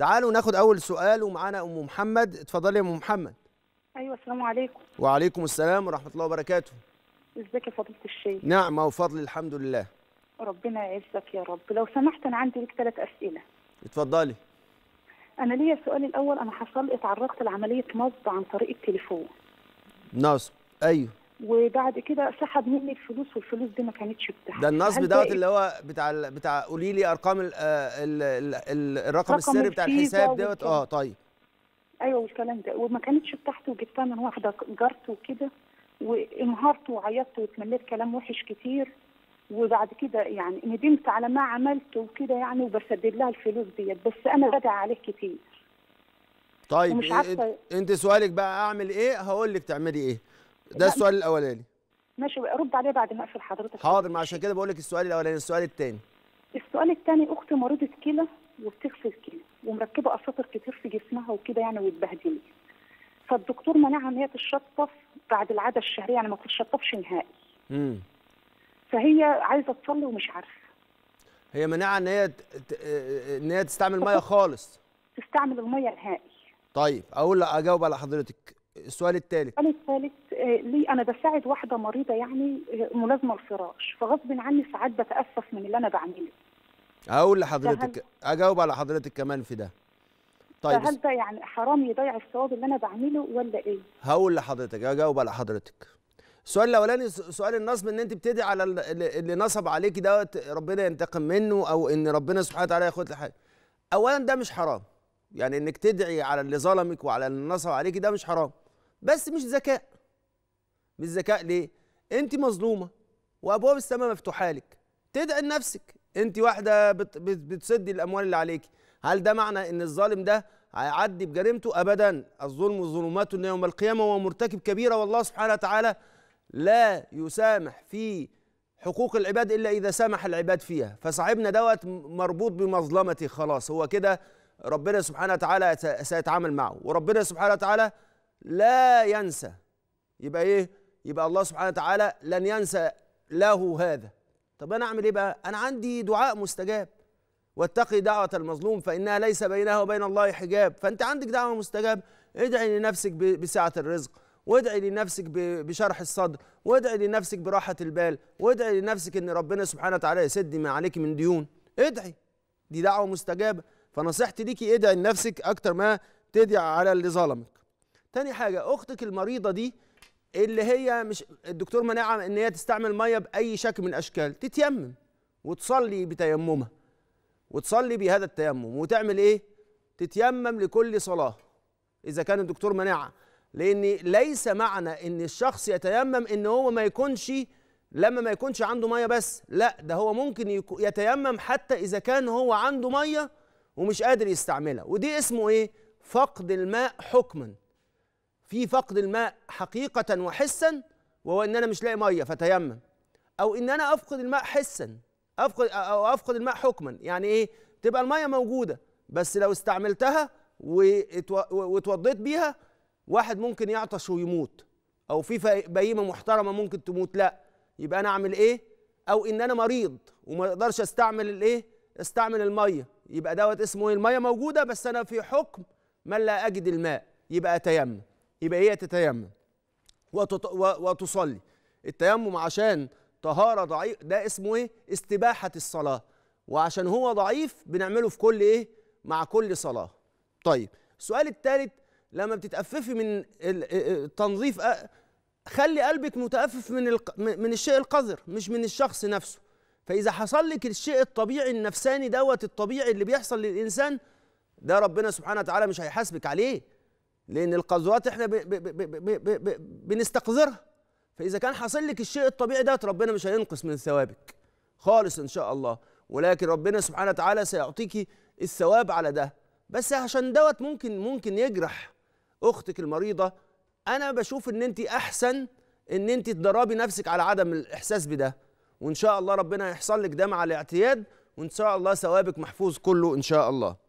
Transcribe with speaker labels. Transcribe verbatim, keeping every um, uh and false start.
Speaker 1: تعالوا ناخد اول سؤال، ومعانا ام محمد. اتفضلي يا ام محمد.
Speaker 2: ايوه السلام عليكم.
Speaker 1: وعليكم السلام ورحمه الله وبركاته.
Speaker 2: ازيك يا فضيله الشيخ؟
Speaker 1: نعمه وفضل الحمد لله.
Speaker 2: ربنا يعزك يا رب. لو سمحت انا عندي لك ثلاث اسئله.
Speaker 1: اتفضلي.
Speaker 2: انا ليا السؤال الاول، انا حصل اتعرضت لعمليه نصب عن طريق التليفون.
Speaker 1: نصب؟ ايوه.
Speaker 2: وبعد كده سحب مني الفلوس، والفلوس دي ما كانتش بتاعتي.
Speaker 1: ده النصب دوت اللي هو بتاع ال بتاع قولي لي ارقام ال ال ال الرقم السري بتاع الحساب دوت. اه طيب.
Speaker 2: ايوه والكلام ده، وما كانتش بتاعتي، وجبتها من واحده جارته وكده، وانهارت وعيطت واتمليت كلام وحش كتير. وبعد كده يعني ندمت على ما عملته وكده يعني، وبسدد لها الفلوس ديت، بس انا بدعي عليه كتير.
Speaker 1: طيب ومش عارفه انت سؤالك بقى اعمل ايه؟ هقول لك تعملي ايه. ده السؤال الاولاني.
Speaker 2: ماشي، رد عليه بعد ما اقفل حضرتك.
Speaker 1: حاضر، ما عشان كده بقول لك السؤال الاولاني. السؤال الثاني.
Speaker 2: السؤال الثاني، اختي مريضه كلى وبتغسل كلى ومركبه اساطر كتير في جسمها وكده يعني، واتبهدلت. فالدكتور منعها ان هي تشطف بعد العاده الشهريه، يعني ما تشطفش نهائي. امم فهي عايزه تصلي ومش عارفه. هي
Speaker 1: منعها ان هي ان هي تستعمل ميه خالص؟
Speaker 2: تستعمل الميه نهائي.
Speaker 1: طيب اقول اجاوب على حضرتك. السؤال الثالث.
Speaker 2: السؤال الثالث، لي انا بساعد واحده مريضه يعني ملازمه الفراش، فغصب عني ساعات بتاسف من اللي انا بعمله.
Speaker 1: هقول لحضرتك اجاوب على حضرتك كمان في ده.
Speaker 2: طيب فهل ده يعني حرام يضيع الثواب اللي انا بعمله ولا ايه؟
Speaker 1: هقول لحضرتك اجاوب على حضرتك. السؤال الاولاني سؤال النصب، ان انت بتدعي على اللي نصب عليكي دوت ربنا ينتقم منه، او ان ربنا سبحانه وتعالى ياخد لك حاجه. اولا ده مش حرام، يعني انك تدعي على اللي ظلمك وعلى اللي نصب عليكي ده مش حرام، بس مش ذكاء. مش ذكاء ليه؟ انت مظلومه وابواب السماء مفتوحه لك، تدعي لنفسك. انت واحده بت بتسدي الاموال اللي عليكي، هل ده معنى ان الظالم ده هيعدي بجريمته؟ ابدا. الظلم ظلمات يوم القيامه، وهو مرتكب كبيره، والله سبحانه وتعالى لا يسامح في حقوق العباد الا اذا سامح العباد فيها. فصاحبنا دوت مربوط بمظلمته خلاص، هو كده ربنا سبحانه وتعالى سيتعامل معه، وربنا سبحانه وتعالى لا ينسى. يبقى ايه؟ يبقى الله سبحانه وتعالى لن ينسى له هذا. طب انا اعمل ايه بقى؟ انا عندي دعاء مستجاب، واتقي دعوة المظلوم فإنها ليس بينها وبين الله حجاب. فأنت عندك دعوة مستجاب، ادعي لنفسك بسعة الرزق، وادعي لنفسك بشرح الصدر، وادعي لنفسك براحة البال، وادعي لنفسك ان ربنا سبحانه وتعالى يسد ما عليك من ديون. ادعي، دي دعوة مستجابة. فنصيحتي ليكي ادعي لنفسك اكتر ما تدعي على اللي ظلمك. تاني حاجة، اختك المريضة دي اللي هي مش الدكتور منعها ان هي تستعمل مية بأي شكل من الاشكال، تتيمم وتصلي بتيممها، وتصلي بهذا التيمم. وتعمل ايه؟ تتيمم لكل صلاة اذا كان الدكتور منعها، لان ليس معنى ان الشخص يتيمم ان هو ما يكونش لما ما يكونش عنده ميه بس، لا، ده هو ممكن يتيمم حتى اذا كان هو عنده ميه ومش قادر يستعملها. ودي اسمه ايه؟ فقد الماء حكما. في فقد الماء حقيقة وحسا، وهو ان انا مش لاقي ميه فتيمم، او ان انا افقد الماء حسا، افقد او افقد الماء حكما. يعني ايه؟ تبقى الميه موجوده بس لو استعملتها واتوضيت بيها واحد ممكن يعطش ويموت، او في بهيمه محترمه ممكن تموت، لا، يبقى انا اعمل ايه؟ او ان انا مريض وما اقدرش استعمل الايه؟ استعمل الميه، يبقى دوت اسمه ايه؟ الميه موجوده بس انا في حكم من لا اجد الماء، يبقى اتيمم. يبقى هي تتيمم وتصلي. التيمم عشان طهاره ضعيف ده اسمه ايه؟ استباحه الصلاه، وعشان هو ضعيف بنعمله في كل ايه؟ مع كل صلاه. طيب السؤال الثالث، لما بتتأففي من التنظيف خلي قلبك متأفف من من الشيء القذر مش من الشخص نفسه. فإذا حصل لك الشيء الطبيعي النفساني دوت الطبيعي اللي بيحصل للإنسان ده، ربنا سبحانه وتعالى مش هيحاسبك عليه، لأن القذرات احنا ب ب ب ب ب ب بنستقذرها. فإذا كان حصل لك الشيء الطبيعي دوت ربنا مش هينقص من ثوابك خالص إن شاء الله، ولكن ربنا سبحانه وتعالى سيعطيكي الثواب على ده. بس عشان دوت ممكن ممكن يجرح اختك المريضه، انا بشوف ان انت احسن ان انت تدربي نفسك على عدم الاحساس بده، وان شاء الله ربنا هيحصل لك ده مع الاعتياد، وان شاء الله ثوابك محفوظ كله ان شاء الله.